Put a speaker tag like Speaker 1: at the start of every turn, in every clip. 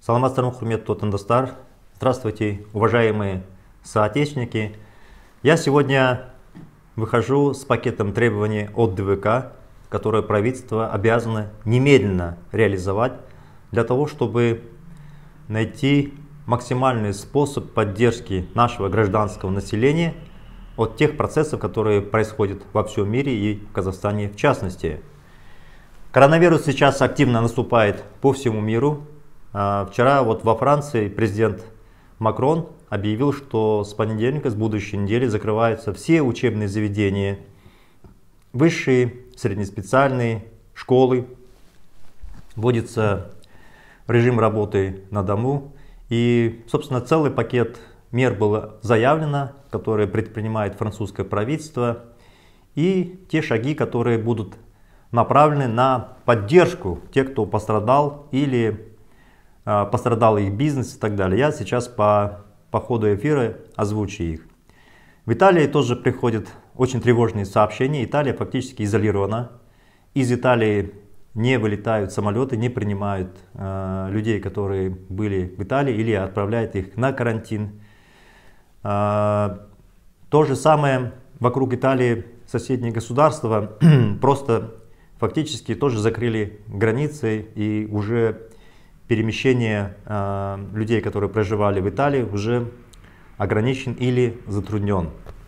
Speaker 1: Саламат Хурмет Тотандастар. Здравствуйте, уважаемые соотечественники. Я сегодня выхожу с пакетом требований от ДВК, которые правительство обязано немедленно реализовать для того, чтобы найти максимальный способ поддержки нашего гражданского населения от тех процессов, которые происходят во всем мире и в Казахстане в частности. Коронавирус сейчас активно наступает по всему миру. Вчера во Франции президент Макрон объявил, что с понедельника, с будущей недели закрываются все учебные заведения, высшие, среднеспециальные, школы. Вводится режим работы на дому. И, собственно, целый пакет мер было заявлено, которые предпринимает французское правительство. И те шаги, которые будут направлены на поддержку тех, кто пострадал или пострадал их бизнес и так далее. Я сейчас по ходу эфира озвучу их. В Италии тоже приходят очень тревожные сообщения. Италия фактически изолирована. Из Италии не вылетают самолеты, не принимают людей, которые были в Италии, или отправляют их на карантин. То же самое вокруг Италии соседние государства просто фактически тоже закрыли границы, и уже перемещение людей, которые проживали в Италии, уже ограничен или затруднен.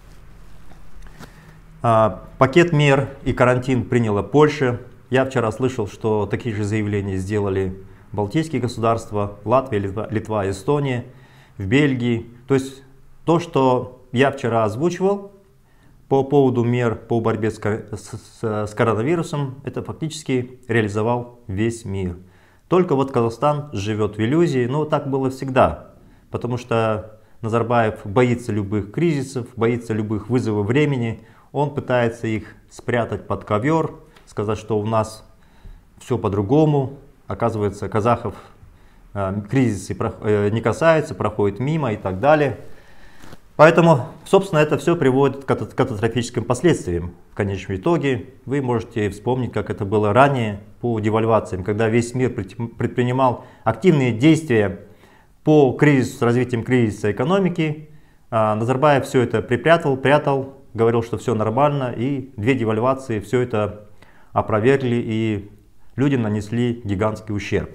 Speaker 1: Пакет мер и карантин приняла Польша. Я вчера слышал, что такие же заявления сделали балтийские государства, Латвия, Литва, Эстония, в Бельгии. То есть то, что я вчера озвучивал по поводу мер по борьбе с коронавирусом, это фактически реализовал весь мир. Только Казахстан живет в иллюзии, но так было всегда, потому что Назарбаев боится любых кризисов, боится любых вызовов времени, он пытается их спрятать под ковер, сказать, что у нас все по-другому. Оказывается, казахов кризисы не касаются, проходят мимо и так далее. Поэтому, собственно, это все приводит к катастрофическим последствиям. В конечном итоге вы можете вспомнить, как это было ранее по девальвациям, когда весь мир предпринимал активные действия по кризису, с развитием кризиса экономики. Назарбаев все это прятал, говорил, что все нормально, и две девальвации все это опровергли, и людям нанесли гигантский ущерб.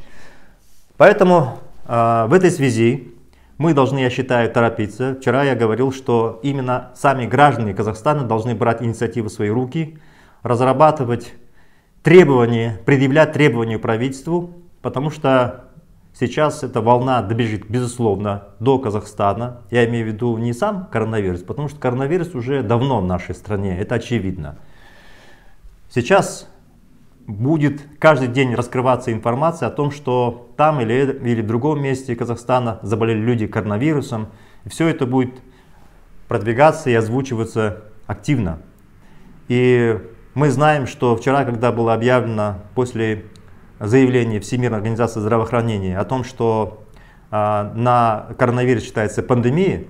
Speaker 1: Поэтому в этой связи мы должны, я считаю, торопиться. Вчера я говорил, что именно сами граждане Казахстана должны брать инициативу в свои руки, разрабатывать требования, предъявлять требования правительству, потому что сейчас эта волна добежит, безусловно, до Казахстана. Я имею в виду не сам коронавирус, потому что коронавирус уже давно в нашей стране, это очевидно. Сейчас будет каждый день раскрываться информация о том, что там или в другом месте Казахстана заболели люди коронавирусом. И все это будет продвигаться и озвучиваться активно. И мы знаем, что вчера, когда было объявлено после заявления Всемирной организации здравоохранения о том, что на коронавирус считается пандемией,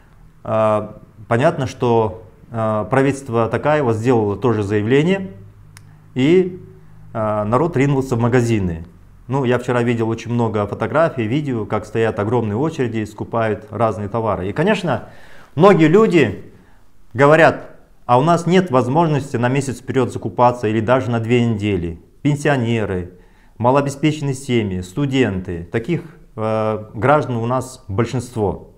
Speaker 1: понятно, что правительство Токаева сделало тоже заявление, и народ ринулся в магазины. Я вчера видел очень много фотографий, видео, как стоят огромные очереди, скупают разные товары. И, конечно, многие люди говорят, а у нас нет возможности на месяц вперед закупаться или даже на 2 недели. Пенсионеры, малообеспеченные семьи, студенты, таких граждан у нас большинство.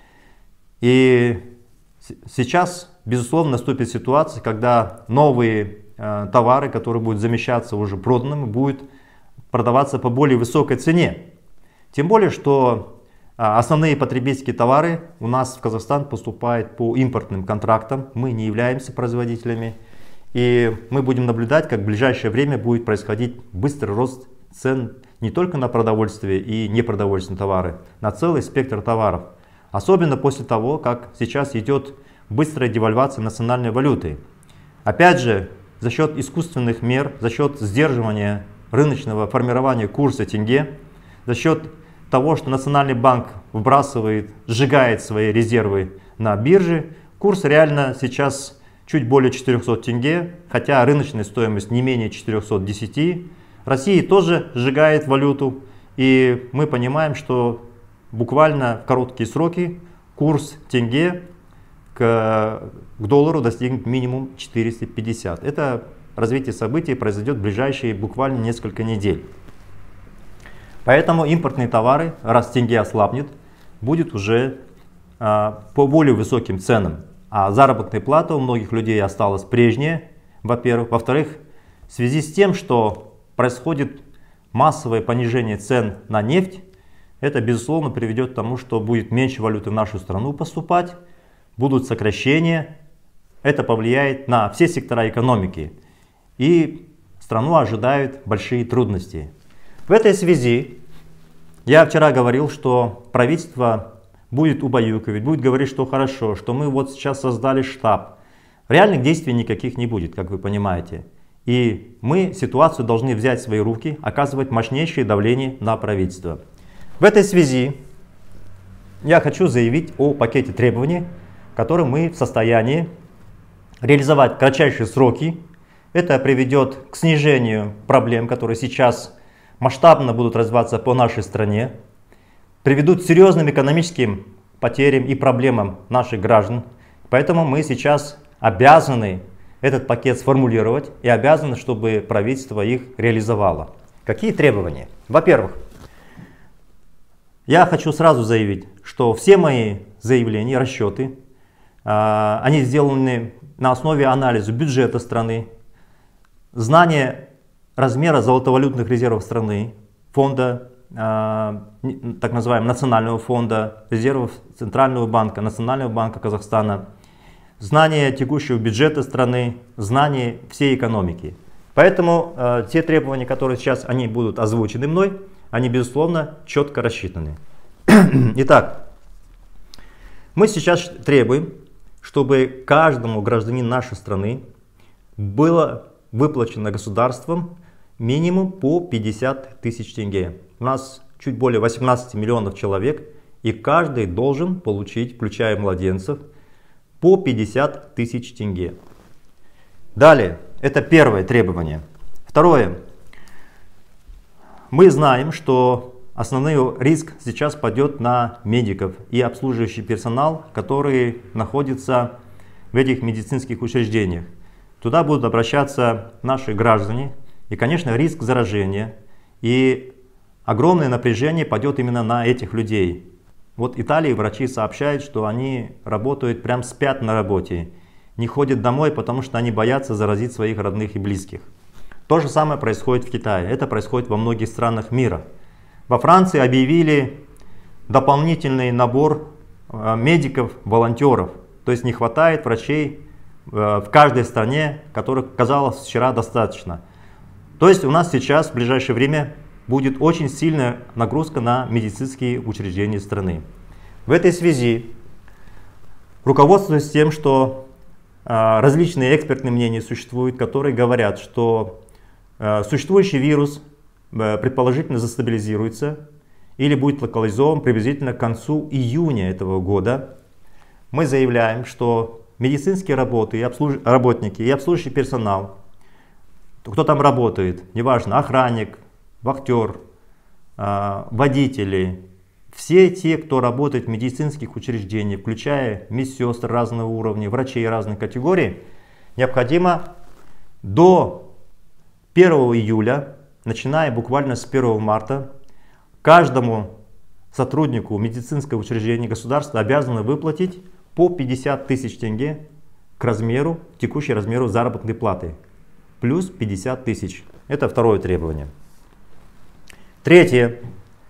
Speaker 1: И сейчас, безусловно, наступит ситуация, когда новые товары, которые будут замещаться уже проданными, будут продаваться по более высокой цене. Тем более, что основные потребительские товары у нас в Казахстан поступают по импортным контрактам. Мы не являемся производителями. И мы будем наблюдать, как в ближайшее время будет происходить быстрый рост цен не только на продовольствие и непродовольственные товары, на целый спектр товаров. Особенно после того, как сейчас идет быстрая девальвация национальной валюты. Опять же, за счет искусственных мер, за счет сдерживания рыночного формирования курса тенге, за счет того, что Национальный банк сжигает свои резервы на бирже, курс реально сейчас чуть более 400 тенге, хотя рыночная стоимость не менее 410. Россия тоже сжигает валюту, И мы понимаем, что буквально в короткие сроки курс тенге к доллару достигнет минимум 450. Это развитие событий произойдет в ближайшие буквально несколько недель. Поэтому импортные товары, раз тенге ослабнет, будет уже по более высоким ценам. А заработная плата у многих людей осталась прежняя, во-первых. Во-вторых, в связи с тем, что происходит массовое понижение цен на нефть, это безусловно приведет к тому, что будет меньше валюты в нашу страну поступать, будут сокращения. Это повлияет на все сектора экономики. И страну ожидают большие трудности. В этой связи я вчера говорил, что правительство будет убаюкивать, будет говорить, что хорошо, что мы вот сейчас создали штаб. Реальных действий никаких не будет, как вы понимаете. И мы ситуацию должны взять в свои руки, оказывать мощнейшее давление на правительство. В этой связи я хочу заявить о пакете требований, который мы в состоянии реализовать в кратчайшие сроки. Это приведет к снижению проблем, которые сейчас масштабно будут развиваться по нашей стране, приведут к серьезным экономическим потерям и проблемам наших граждан. Поэтому мы сейчас обязаны этот пакет сформулировать и обязаны, чтобы правительство их реализовало. Какие требования? Во-первых, я хочу сразу заявить, что все мои заявления, расчеты, они сделаны на основе анализа бюджета страны, знания размера золотовалютных резервов страны, фонда, так называемого национального фонда, резервов Центрального банка, Национального банка Казахстана, знание текущего бюджета страны, знание всей экономики. Поэтому те требования, которые сейчас они будут озвучены мной, они безусловно четко рассчитаны. Итак, мы сейчас требуем, чтобы каждому гражданину нашей страны было выплачено государством минимум по 50 тысяч тенге. У нас чуть более 18 миллионов человек, и каждый должен получить, включая младенцев, по 50 тысяч тенге. Далее, это первое требование. Второе. Мы знаем, что основной риск сейчас падет на медиков и обслуживающий персонал, которые находятся в этих медицинских учреждениях. Туда будут обращаться наши граждане, и, конечно, риск заражения и огромное напряжение падет именно на этих людей. Вот в Италии врачи сообщают, что они работают, прям спят на работе, не ходят домой, потому что они боятся заразить своих родных и близких. То же самое происходит в Китае, это происходит во многих странах мира. Во Франции объявили дополнительный набор медиков, волонтеров, то есть не хватает врачей в каждой стране, которых, казалось, вчера достаточно. То есть у нас сейчас в ближайшее время будет очень сильная нагрузка на медицинские учреждения страны. В этой связи, руководствуясь тем, что различные экспертные мнения существуют, которые говорят, что существующий вирус предположительно застабилизируется или будет локализован приблизительно к концу июня этого года, мы заявляем, что медицинские работники и обслуживающий персонал, кто там работает, неважно, охранник, вахтер, водители, все те, кто работает в медицинских учреждениях, включая медсестр разного уровня, врачей разных категорий, необходимо до 1 июля, начиная буквально с 1 марта, каждому сотруднику медицинского учреждения государства обязаны выплатить по 50 тысяч тенге к размеру, текущему размеру заработной платы, плюс 50 тысяч. Это второе требование. Третье.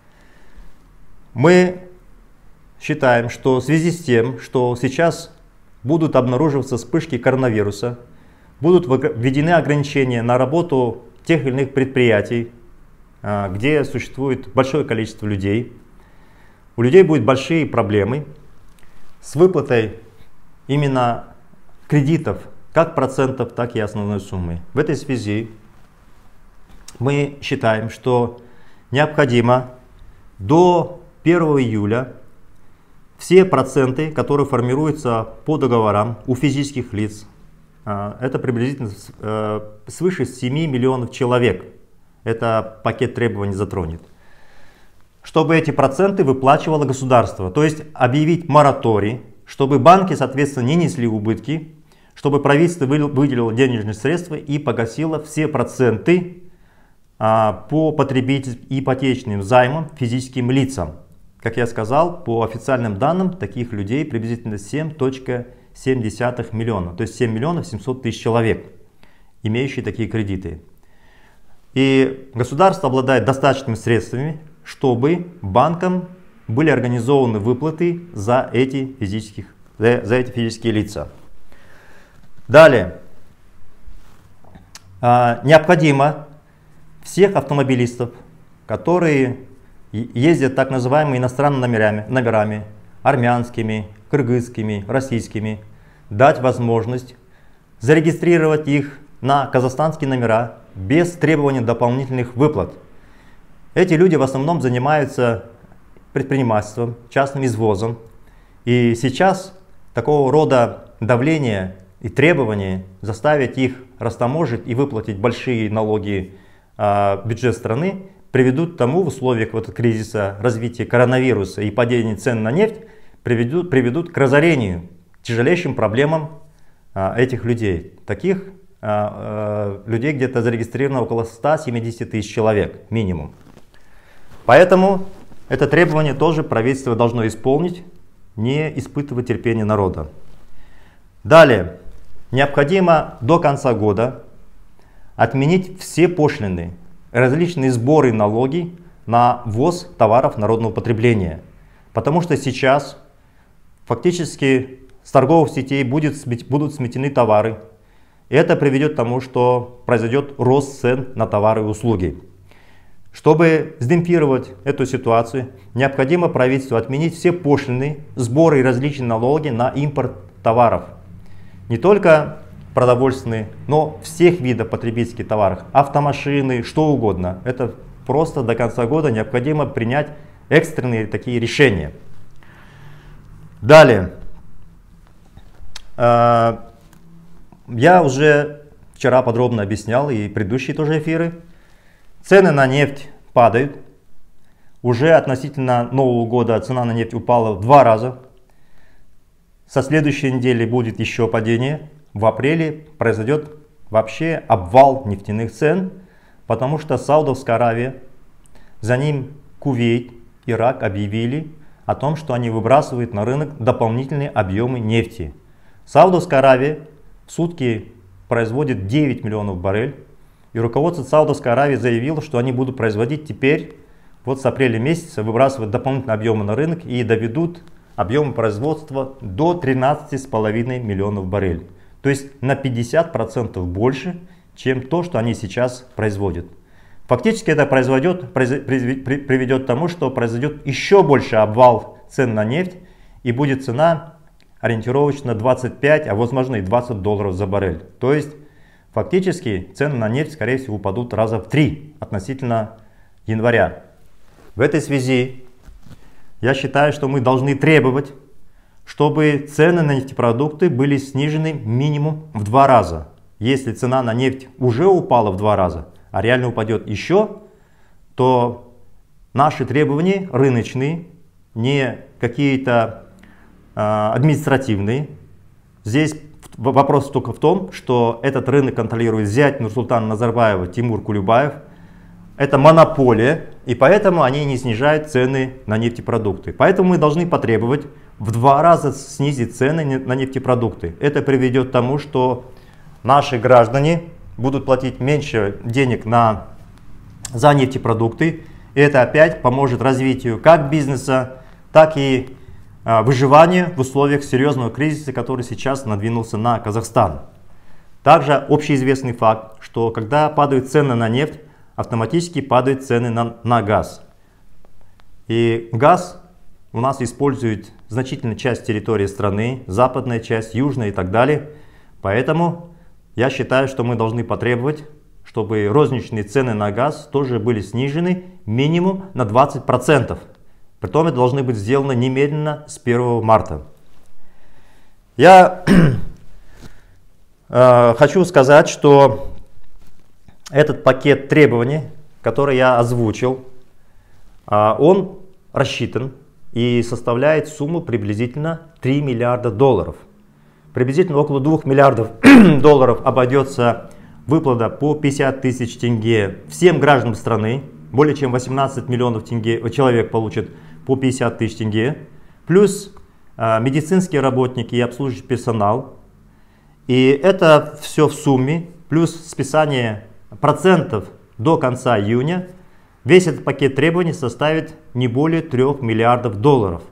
Speaker 1: Мы считаем, что в связи с тем, что сейчас будут обнаруживаться вспышки коронавируса, будут введены ограничения на работу тех или иных предприятий, где существует большое количество людей, у людей будут большие проблемы с выплатой именно кредитов, как процентов, так и основной суммы. В этой связи мы считаем, что необходимо до 1 июля все проценты, которые формируются по договорам у физических лиц, это приблизительно свыше 7 миллионов человек, это пакет требований затронет. чтобы эти проценты выплачивало государство. То есть объявить мораторий, чтобы банки, соответственно, не несли убытки, чтобы правительство выделило денежные средства и погасило все проценты по потребительским ипотечным займам физическим лицам. Как я сказал, по официальным данным, таких людей приблизительно 7,7 миллиона, то есть 7 миллионов 700 тысяч человек, имеющие такие кредиты. И государство обладает достаточными средствами, чтобы банкам были организованы выплаты за эти физические лица. Далее. Необходимо всех автомобилистов, которые ездят так называемыми иностранными номерами, армянскими, кыргызскими, российскими, дать возможность зарегистрировать их на казахстанские номера без требования дополнительных выплат. Эти люди в основном занимаются предпринимательством, частным извозом. И сейчас такого рода давление и требования заставить их растаможить и выплатить большие налоги в бюджет страны приведут к тому, в условиях кризиса, развития коронавируса и падения цен на нефть, приведут к разорению, к тяжелейшим проблемам этих людей. Таких людей где-то зарегистрировано около 170 тысяч человек минимум. Поэтому это требование тоже правительство должно исполнить, не испытывать терпение народа. Далее. Необходимо до конца года отменить все пошлины, различные сборы и налоги на ввоз товаров народного потребления. Потому что сейчас фактически с торговых сетей будут сметены товары. И это приведет к тому, что произойдет рост цен на товары и услуги. Чтобы сдемпфировать эту ситуацию, необходимо правительству отменить все пошлины, сборы и различные налоги на импорт товаров. Не только продовольственные, но всех видов потребительских товаров, автомашины, что угодно. Это просто до конца года необходимо принять экстренные такие решения. Далее. Я уже вчера подробно объяснял и предыдущие тоже эфиры. Цены на нефть падают. Уже относительно Нового года цена на нефть упала в 2 раза. Со следующей недели будет еще падение. В апреле произойдет вообще обвал нефтяных цен, потому что Саудовская Аравия, за ним Кувейт, Ирак объявили о том, что они выбрасывают на рынок дополнительные объемы нефти. Саудовская Аравия в сутки производит 9 миллионов баррелей. И руководство Саудовской Аравии заявило, что они будут производить теперь, вот с апреля месяца, выбрасывать дополнительные объемы на рынок и доведут объем производства до 13,5 миллионов баррелей. То есть на 50% больше, чем то, что они сейчас производят. Фактически это приведет к тому, что произойдет еще больше обвал цен на нефть и будет цена ориентировочно 25, а возможно и 20 долларов за баррель. То есть фактически цены на нефть, скорее всего, упадут раза в 3 относительно января. В этой связи я считаю, что мы должны требовать, чтобы цены на нефтепродукты были снижены минимум в 2 раза. Если цена на нефть уже упала в 2 раза, а реально упадет еще, то наши требования рыночные, не какие-то административные. Здесь вопрос только в том, что этот рынок контролирует зять Нурсултана Назарбаева Тимур Кулюбаев. Это монополия, и поэтому они не снижают цены на нефтепродукты. Поэтому мы должны потребовать в 2 раза снизить цены на нефтепродукты. Это приведет к тому, что наши граждане будут платить меньше денег за нефтепродукты. И это опять поможет развитию как бизнеса, так и выживанию в условиях серьезного кризиса, который сейчас надвинулся на Казахстан. Также общеизвестный факт, что когда падают цены на нефть, автоматически падают цены на газ. И газ у нас использует значительная часть территории страны, западная часть, южная и так далее. Поэтому я считаю, что мы должны потребовать, чтобы розничные цены на газ тоже были снижены минимум на 20%. Притом это должно быть сделано немедленно с 1 марта. Я хочу сказать, что этот пакет требований, который я озвучил, он рассчитан и составляет сумму приблизительно 3 миллиарда долларов. Приблизительно около 2 миллиардов долларов обойдется выплата по 50 тысяч тенге всем гражданам страны. Более чем 18 миллионов человек получат по 50 тысяч тенге. Плюс медицинские работники и обслуживающий персонал. И это все в сумме, плюс списание процентов до конца июня. Весь этот пакет требований составит не более 3 миллиардов долларов.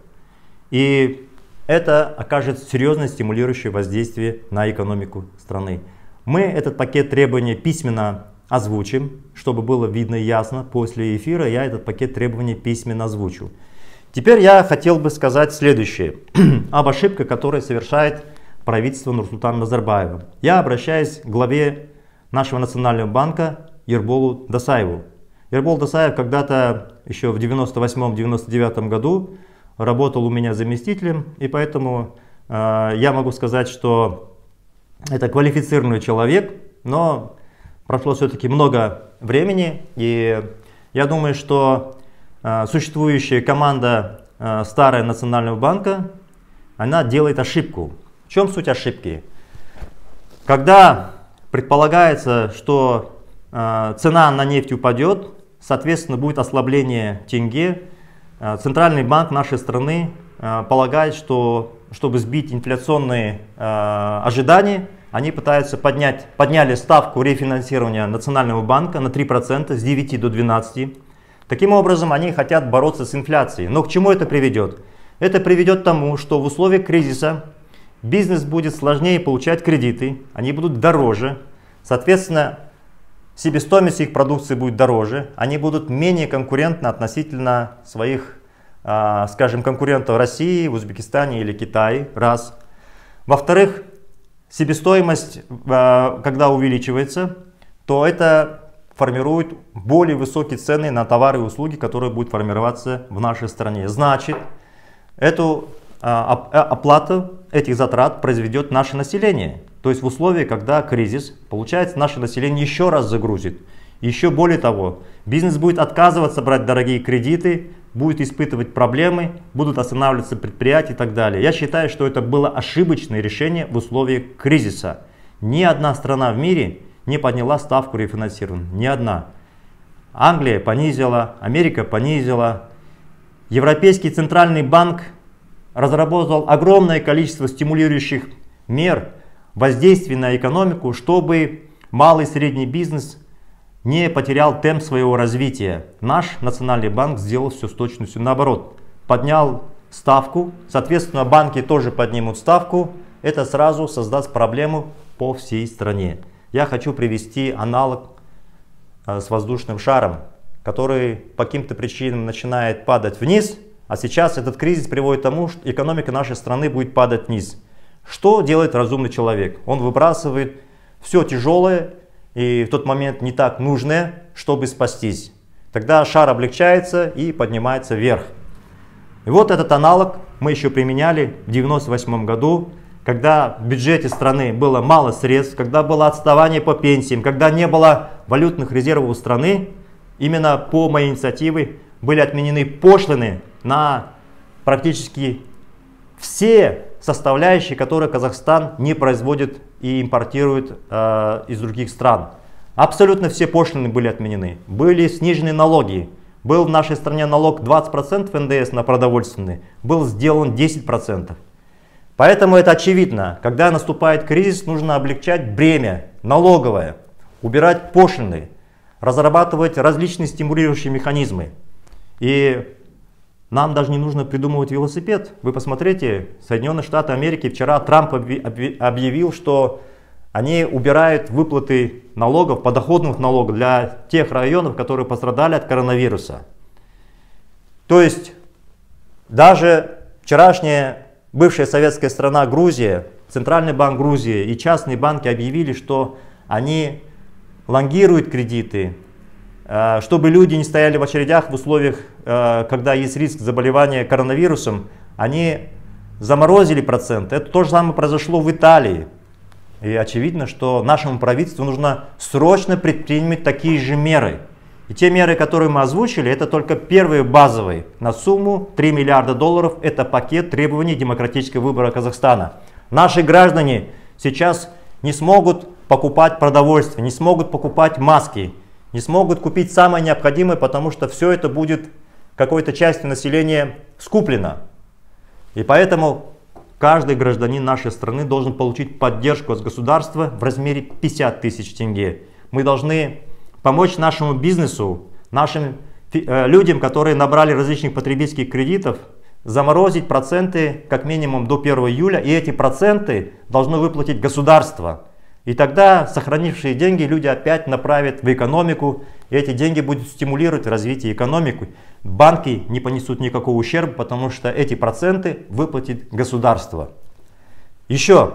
Speaker 1: И это окажет серьезное стимулирующее воздействие на экономику страны. Мы этот пакет требований письменно озвучим, чтобы было видно и ясно. После эфира я этот пакет требований письменно озвучу. Теперь я хотел бы сказать следующее об ошибках, которые совершает правительство Нурсултана Назарбаева. Я обращаюсь к главе нашего Национального банка Ерболу Досаеву. Ербол Досаев когда-то еще в 98-99 году работал у меня заместителем, и поэтому я могу сказать, что это квалифицированный человек, но прошло все-таки много времени, и я думаю, что существующая команда старая Национального банка, она делает ошибку. В чем суть ошибки? Когда предполагается, что цена на нефть упадет, соответственно будет ослабление тенге, Центральный банк нашей страны полагает, что чтобы сбить инфляционные ожидания, они пытаются подняли ставку рефинансирования Национального банка на 3% с 9 до 12%. Таким образом, они хотят бороться с инфляцией. Но к чему это приведет? Это приведет к тому, что в условиях кризиса бизнес будет сложнее получать кредиты, они будут дороже, соответственно, себестоимость их продукции будет дороже, они будут менее конкурентны относительно своих, скажем, конкурентов в России, в Узбекистане или Китае, раз. Во-вторых, себестоимость, когда увеличивается, то это формирует более высокие цены на товары и услуги, которые будут формироваться в нашей стране. Значит, эту оплату этих затрат произведет наше население. То есть в условиях, когда кризис, получается, наше население еще раз загрузит. Еще более того, бизнес будет отказываться брать дорогие кредиты, будет испытывать проблемы, будут останавливаться предприятия и так далее. Я считаю, что это было ошибочное решение в условиях кризиса. Ни одна страна в мире не подняла ставку рефинансирования. Ни одна. Англия понизила, Америка понизила. Европейский центральный банк разработал огромное количество стимулирующих мер воздействия на экономику, чтобы малый и средний бизнес не потерял темп своего развития. Наш Национальный банк сделал все с точностью наоборот. Поднял ставку, соответственно, банки тоже поднимут ставку. Это сразу создаст проблему по всей стране. Я хочу привести аналог с воздушным шаром, который по каким-то причинам начинает падать вниз, а сейчас этот кризис приводит к тому, что экономика нашей страны будет падать вниз. Что делает разумный человек? Он выбрасывает все тяжелое и в тот момент не так нужное, чтобы спастись. Тогда шар облегчается и поднимается вверх. И вот этот аналог мы еще применяли в 1998 году, когда в бюджете страны было мало средств, когда было отставание по пенсиям, когда не было валютных резервов у страны. Именно по моей инициативе были отменены пошлины на практически все составляющие, которые Казахстан не производит и импортирует из других стран. Абсолютно все пошлины были отменены. Были снижены налоги. Был в нашей стране налог 20% НДС на продовольственный, был сделан 10%. Поэтому это очевидно. Когда наступает кризис, нужно облегчать бремя налоговое, убирать пошлины, разрабатывать различные стимулирующие механизмы. И нам даже не нужно придумывать велосипед. Вы посмотрите, Соединенные Штаты Америки, вчера Трамп объявил, что они убирают выплаты налогов, подоходных налогов для тех районов, которые пострадали от коронавируса. То есть даже вчерашняя бывшая советская страна Грузия, Центральный банк Грузии и частные банки объявили, что они лонгируют кредиты, чтобы люди не стояли в очередях в условиях, когда есть риск заболевания коронавирусом, они заморозили процент. Это то же самое произошло в Италии. И очевидно, что нашему правительству нужно срочно предпринять такие же меры. И те меры, которые мы озвучили, это только первые базовые на сумму 3 миллиарда долларов. Это пакет требований демократического выбора Казахстана. Наши граждане сейчас не смогут покупать продовольствие, не смогут покупать маски, не смогут купить самое необходимое, потому что все это будет какой-то частью населения скуплено. И поэтому каждый гражданин нашей страны должен получить поддержку от государства в размере 50 тысяч тенге. Мы должны помочь нашему бизнесу, нашим людям, которые набрали различных потребительских кредитов, заморозить проценты как минимум до 1 июля, и эти проценты должно выплатить государство. И тогда сохранившие деньги люди опять направят в экономику, и эти деньги будут стимулировать развитие экономики. Банки не понесут никакого ущерба, потому что эти проценты выплатит государство. Еще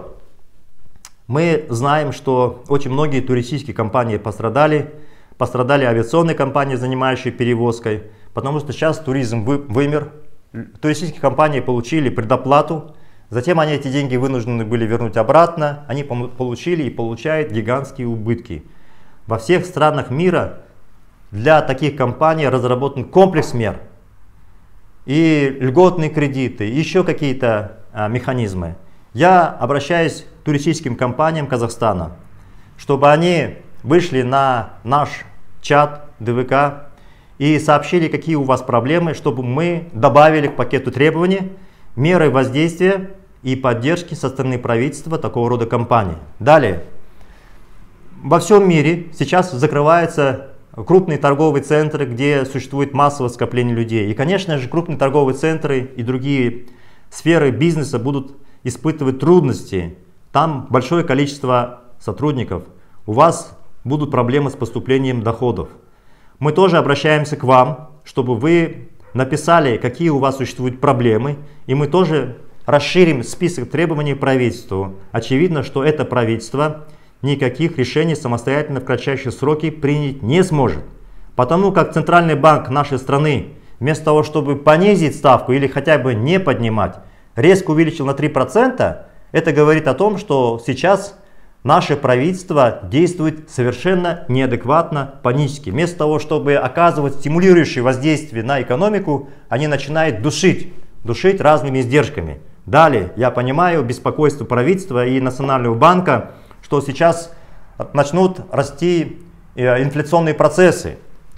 Speaker 1: мы знаем, что очень многие туристические компании пострадали авиационные компании, занимающие перевозкой, потому что сейчас туризм вымер. Туристические компании получили предоплату, затем они эти деньги вынуждены были вернуть обратно, они получили и получают гигантские убытки. Во всех странах мира для таких компаний разработан комплекс мер. И льготные кредиты, еще какие-то механизмы. Я обращаюсь к туристическим компаниям Казахстана, чтобы они вышли на наш чат ДВК и сообщили, какие у вас проблемы, чтобы мы добавили к пакету требований меры воздействия и поддержки со стороны правительства такого рода компаний. Далее. Во всем мире сейчас закрываются крупные торговые центры, где существует массовое скопление людей. И, конечно же, крупные торговые центры и другие сферы бизнеса будут испытывать трудности. Там большое количество сотрудников. У вас будут проблемы с поступлением доходов. Мы тоже обращаемся к вам, чтобы вы написали, какие у вас существуют проблемы, и мы тоже расширим список требований правительству. Очевидно, что это правительство никаких решений самостоятельно в кратчайшие сроки принять не сможет. Потому как Центральный банк нашей страны, вместо того, чтобы понизить ставку или хотя бы не поднимать, резко увеличил на 3%, это говорит о том, что сейчас наше правительство действует совершенно неадекватно, панически. Вместо того, чтобы оказывать стимулирующее воздействие на экономику, они начинают душить разными издержками. Далее, я понимаю беспокойство правительства и Национального банка, что сейчас начнут расти инфляционные процессы.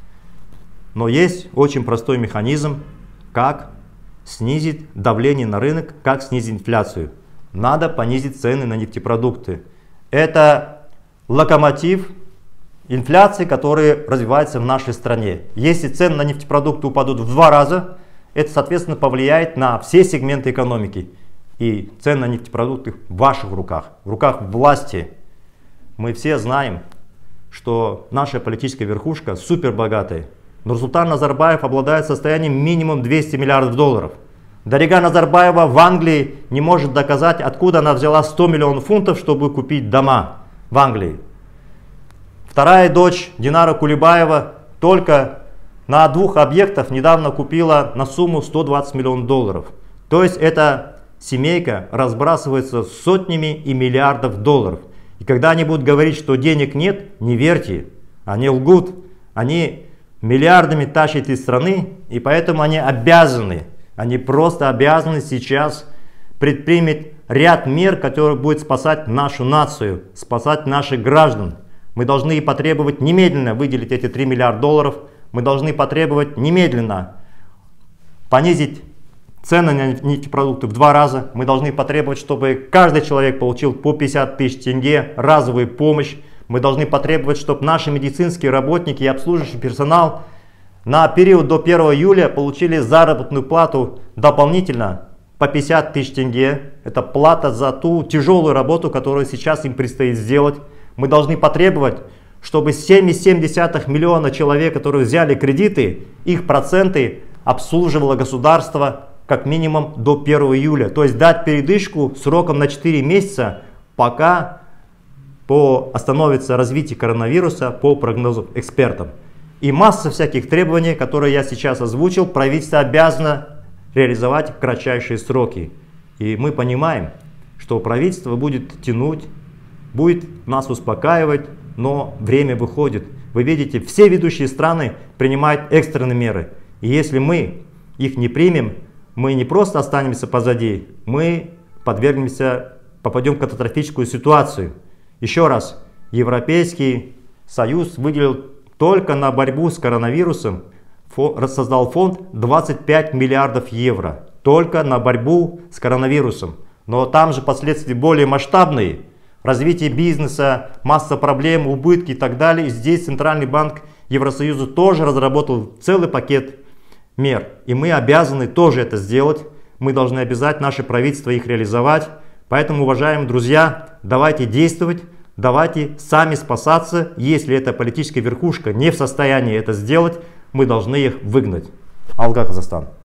Speaker 1: Но есть очень простой механизм, как снизить давление на рынок, как снизить инфляцию. Надо понизить цены на нефтепродукты. Это локомотив инфляции, который развивается в нашей стране. Если цены на нефтепродукты упадут в 2 раза, это, соответственно, повлияет на все сегменты экономики. И цены на нефтепродукты в ваших руках, в руках власти. Мы все знаем, что наша политическая верхушка супербогатая. Нурсултан Назарбаев обладает состоянием минимум 200 миллиардов долларов. Дарига Назарбаева в Англии не может доказать, откуда она взяла 100 миллионов фунтов, чтобы купить дома в Англии. Вторая дочь Динара Кулибаева только на 2 объектах недавно купила на сумму 120 миллионов долларов. То есть эта семейка разбрасывается сотнями и миллиардов долларов. И когда они будут говорить, что денег нет, не верьте, они лгут. Они миллиардами тащат из страны, и поэтому они просто обязаны сейчас предпринять ряд мер, которые будут спасать нашу нацию, спасать наших граждан. Мы должны потребовать немедленно выделить эти 3 миллиарда долларов. Мы должны потребовать немедленно понизить цены на нефтепродукты в 2 раза. Мы должны потребовать, чтобы каждый человек получил по 50 тысяч тенге разовую помощь. Мы должны потребовать, чтобы наши медицинские работники и обслуживающий персонал на период до 1 июля получили заработную плату дополнительно по 50 тысяч тенге. Это плата за ту тяжелую работу, которую сейчас им предстоит сделать. Мы должны потребовать, чтобы 7,7 миллиона человек, которые взяли кредиты, их проценты обслуживало государство как минимум до 1 июля. То есть дать передышку сроком на 4 месяца, пока остановится развитие коронавируса по прогнозам экспертов. И масса всяких требований, которые я сейчас озвучил, правительство обязано реализовать в кратчайшие сроки. И мы понимаем, что правительство будет тянуть, будет нас успокаивать, но время выходит. Вы видите, все ведущие страны принимают экстренные меры. И если мы их не примем, мы не просто останемся позади, мы попадем в катастрофическую ситуацию. Еще раз, Европейский Союз выделил только на борьбу с коронавирусом, создал фонд 25 миллиардов евро. Только на борьбу с коронавирусом. Но там же последствия более масштабные. Развитие бизнеса, масса проблем, убытки и так далее. И здесь Центральный банк Евросоюза тоже разработал целый пакет мер. И мы обязаны тоже это сделать. Мы должны обязать наше правительство их реализовать. Поэтому, уважаемые друзья, давайте действовать, давайте сами спасаться. Если эта политическая верхушка не в состоянии это сделать, мы должны их выгнать. Алга, Казахстан.